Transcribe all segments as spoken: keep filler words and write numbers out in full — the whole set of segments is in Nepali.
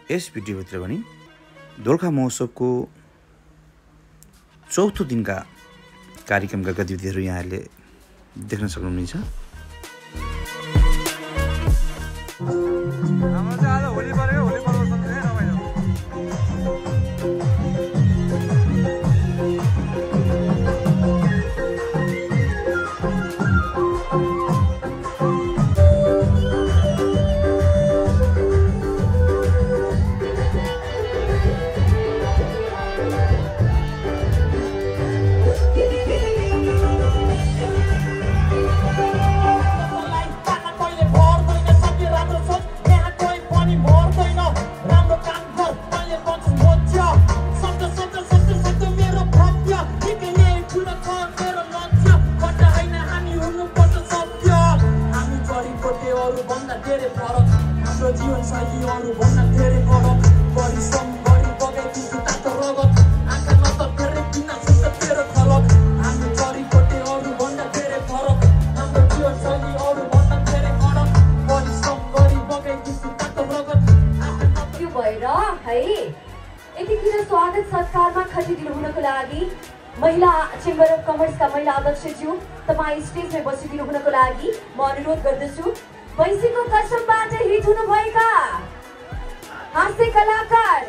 यस भिडियोभित्र पनि दोलखा महोत्सवको चौथो दिनका कार्यक्रमका गतिविधिहरू यहाँहरूले देख्न सक्नुहुनेछ। स्वागत सत्कारमा खटिदिनु हुनको लागि महिला चेम्बर अफ कमर्सका महिला अध्यक्षज्यू तपाईँ स्टेजमा बसिदिनु हुनको लागि म अनुरोध गर्दछु। वैशीको कसमबाट हिट हुनुभएका हास्य कलाकार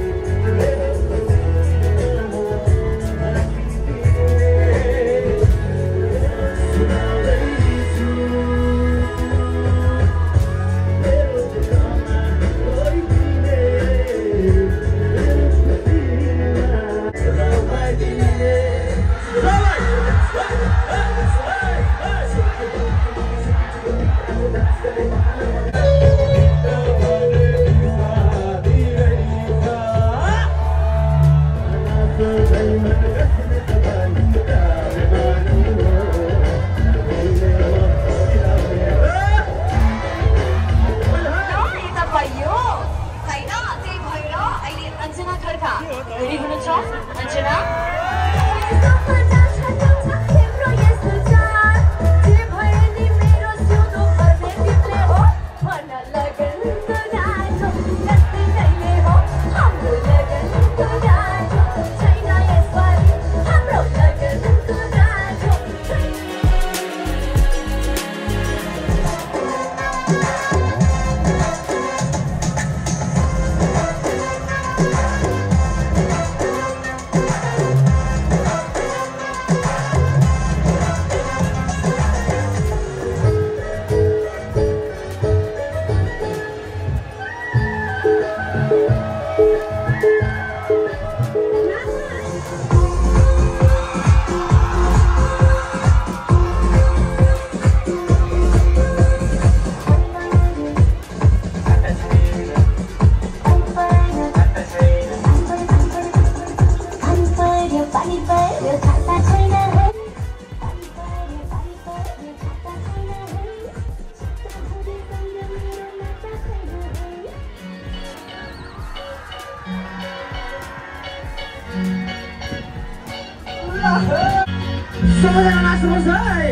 Semua selesai.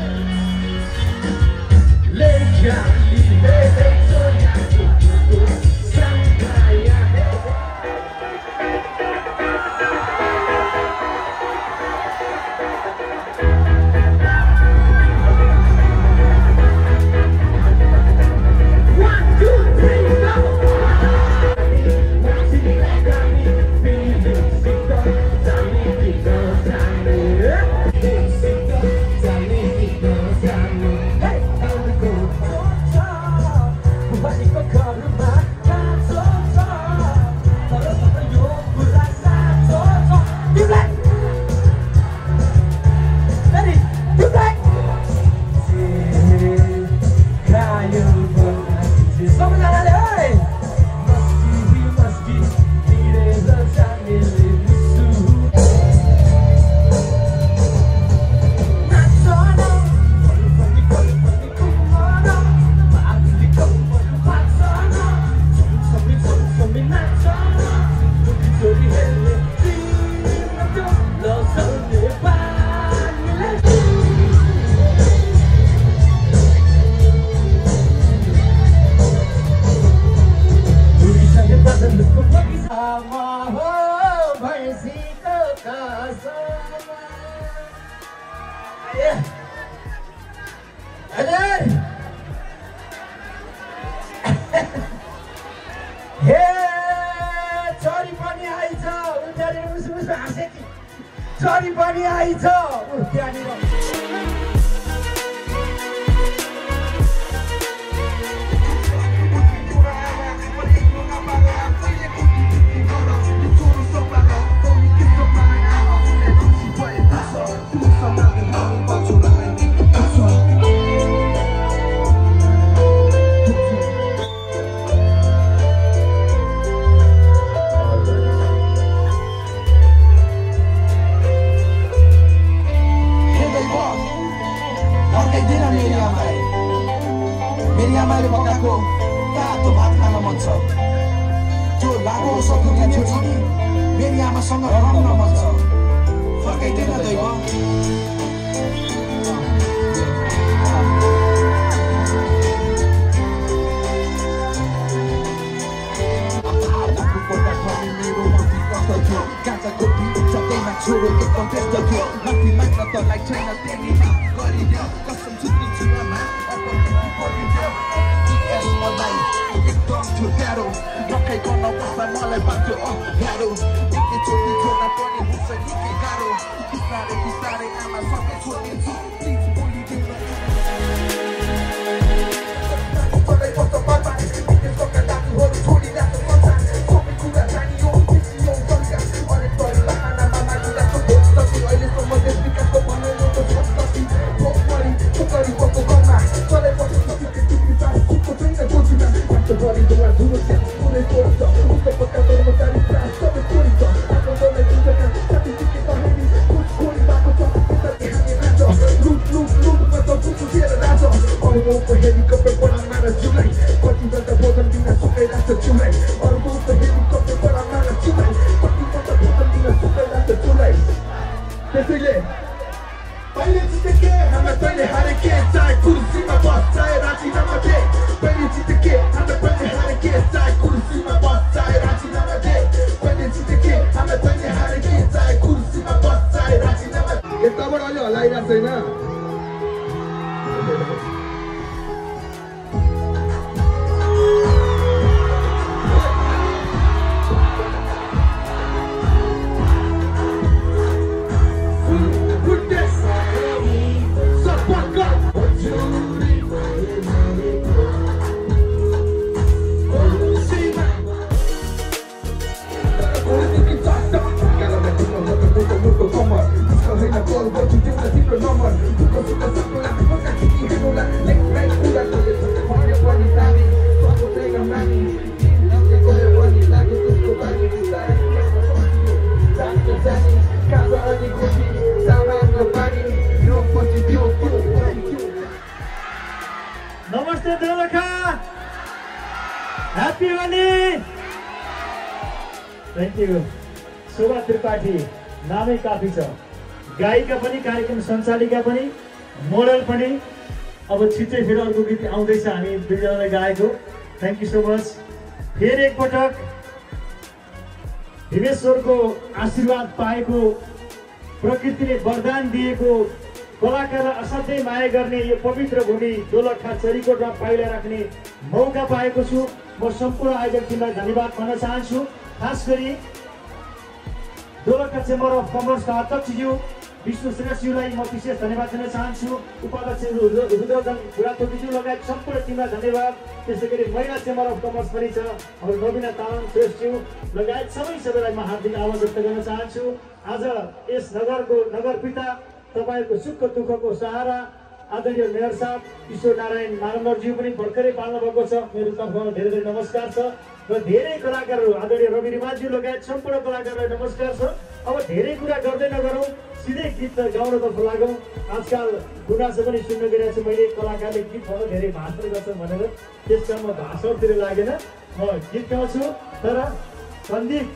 Lega libe sanggaya. One, two, three, go. Hey, हे चरी पनि आइछ उनीहरूले मुसु मुसु हाँसे कि चरी पनि आइछ उ त्यहाँनिर मेरी आमाले पकाएको तातो भात खान मन छ त्यो लामो सकुना छोरी मेरी आमासँग रम्न मन छ फर्काइदिन दैव गाजाको बिउ सधैँमा छोरो एकदम व्यस्त थियो माथि माग्न तँलाई छैन त्यहाँनिर गरिदियो कसम छुट्टी छुवामा मलाई एकदम थियो प्यारो नखाइ गर्न बस्दा मलाई बाँच्यो अप्ठ्यारो एकैचोटि छोड्न पनि हुन्छ निकै गाह्रो बिस्तारै बिस्तारै आमा सँगै छोडिदिन्छु प्लिज बोलिदिनु त्यसैले पहिले जितेके हामीलाई तैँले हारेके चाहे कुर्सीमा बस चाहे राजीनामा दे पहिले जितेके हामीलाई तैँले हारेके चाहे कुर्सीमा बस चाहे राजीनामा दे पहिले जितेके हामीलाई तैँले हारेके चाहे कुर्सीमा बस चाहे राजीनामा दे यताबाट अलि हल्लाइरहेको छैन नमस्ते Dolakha happy Holi thank you Shobha Tripathi नामै काफी छ गायिका पनि कार्यक्रम सञ्चालिका पनि मोडल पनि अब छिट्टै फेरि अर्को गीत आउँदैछ हामी दुईजनाले गाएको थ्याङ्क यू सो मच फेरि एकपटक हिमेश्वरको आशीर्वाद पाएको प्रकृतिले वरदान दिएको कलाकारलाई असाध्यै माया गर्ने यो पवित्र भूमि दोलखा चरीकोटमा पाइला राख्ने मौका पाएको छु म सम्पूर्ण आयोजक टिमलाई धन्यवाद भन्न चाहन्छु खास गरी दोलखा चेम्बर अफ कमर्सका अध्यक्षज्यू विष्णु श्रेष्ठज्यूलाई म विशेष धन्यवाद दिन चाहन्छु उपाध्यक्ष रुद्रजन बुढाथोकीज्यू लगायत सम्पूर्ण टिमलाई धन्यवाद त्यसै गरी महिला चेम्बर अफ कमर्स पनि छ हाम्रो नवीना तामाङ श्रेष्ठज्यू लगायत सबै सबैलाई म हार्दिक आभार व्यक्त गर्न चाहन्छु आज यस नगरको नगर पिता तपाईहरुको सुख दुःखको सहारा आदरणीय मेयर साहब किशोर नारायण मानन्दरज्यू पनि भर्खरै पाल्नु भएको छ मेरो तर्फबाट धेरै धेरै नमस्कार छ र धेरै कलाकारहरू आदरणीय रवि रिमाज्यू लगायत सम्पूर्ण कलाकारलाई नमस्कार छ अब धेरै कुरा गर्दै नगरौँ सिधै गीत गाउनतर्फ लागौँ आजकल गुनासो पनि सुन्न गइरहेको छु मैले कलाकारले गीत गाउन धेरै भाषण गर्छ भनेर त्यस कारण म भाषणतिर लागेन म गीत गाउँछु तर सन्दीप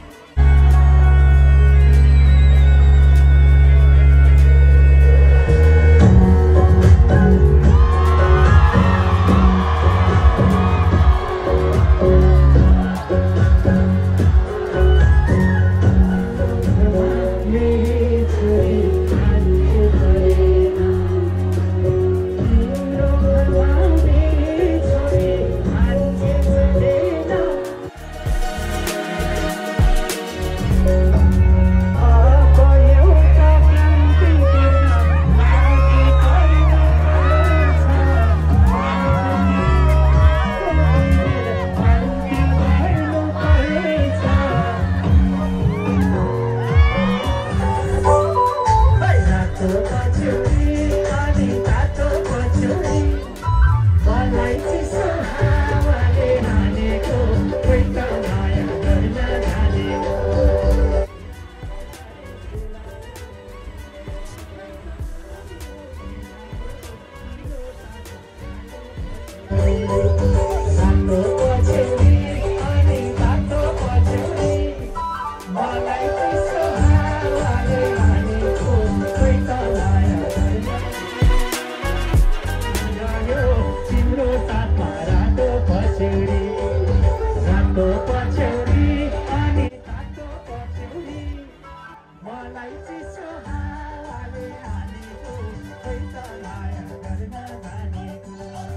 ठुलो पछौरी अनि तातो पछौरी मलाई चिसो हावाले हानेको खै त माया गर्न जानेको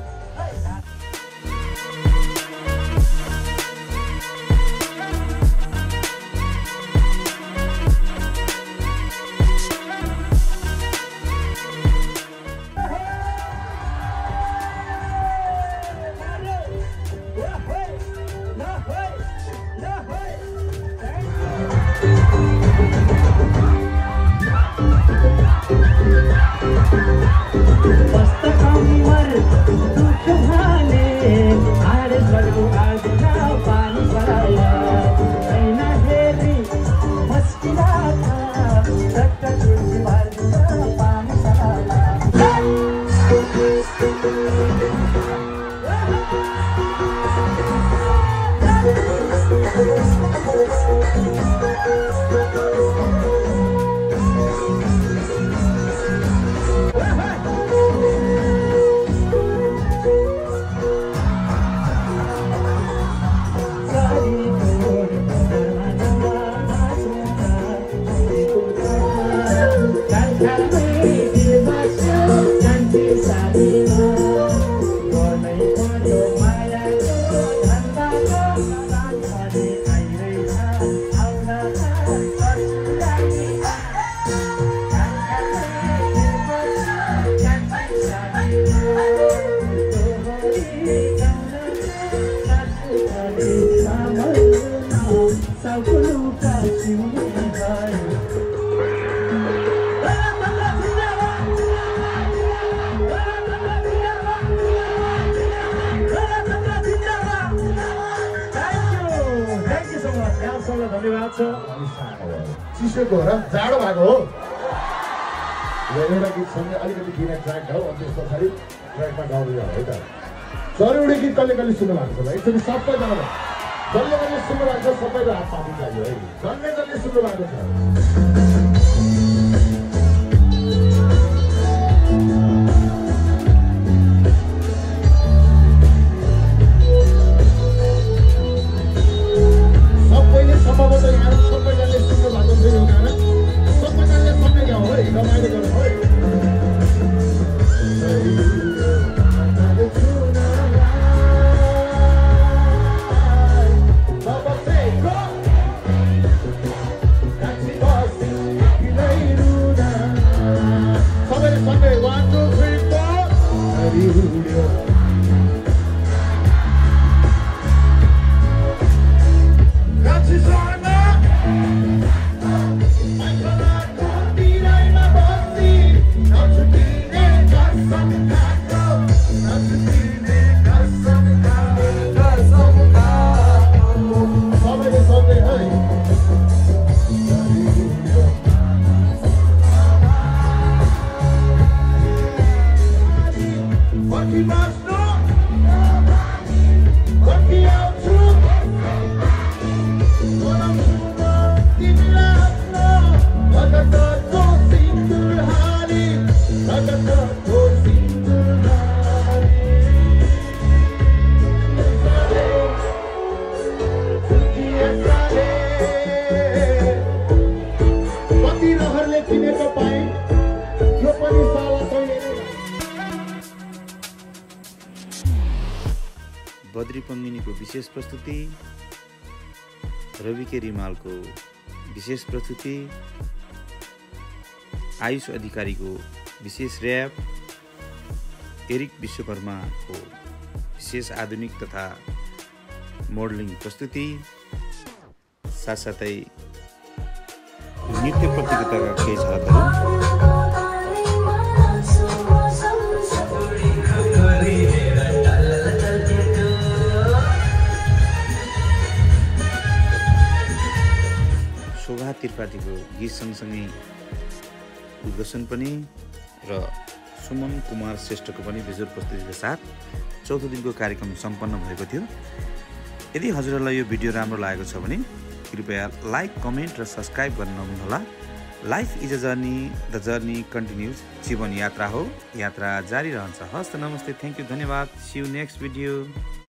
धन्यवाद छ चिसोको हो र जाडो भएको हो एउटा गीत सँगै अलिकति बिना ट्र्याक गाउँ अनि त्यस पछाडि ट्र्याकमा गाउँदै जाउँ है त जरुरी गीत कसले कसले सुन्नु भएको छ एकचोटि सबैजनालाई जसले जसले सुन्नु भएको छ सबैको हात पानी चाहियो है जसले जसले सुन्नु भएको छ सबैले यहाँ सबैजनाले सुन्नु भएको छ यो गाना सबैजनाले सँगै गाउँ है रमाइलो गरौँ है सबैले सँगै one two three four Badri पङ्गिनीको विशेष प्रस्तुति, रवि के रिमालको विशेष प्रस्तुति, आयुष अधिकारीको विशेष र्याप, एरिक विश्वकर्माको विशेष आधुनिक तथा मोडलिङ प्रस्तुति, साथसाथै नृत्य प्रतियोगिताका केही झलकहरू। शोभा त्रिपाठीको गीत सँगसँगै उद्घोषण पनि र सुमन कुमार श्रेष्ठको पनि भिजुअल प्रस्तुतिका साथ चौथो दिनको कार्यक्रम सम्पन्न भएको थियो। यदि हजुरहरूलाई यो भिडियो राम्रो लागेको छ भने कृपया लाइक, कमेन्ट र सब्सक्राइब गर्न नभुल्नुहोला। Life is a journey, the journey continues. जीवन यात्रा हो, यात्रा जारी रहन्छ। हस्त नमस्ते, थ्याङ्क यू, धन्यवाद। See you next video.